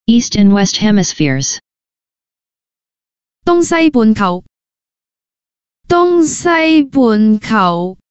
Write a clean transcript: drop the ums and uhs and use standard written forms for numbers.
East and West Hemispheres. 東西半球，東西半球。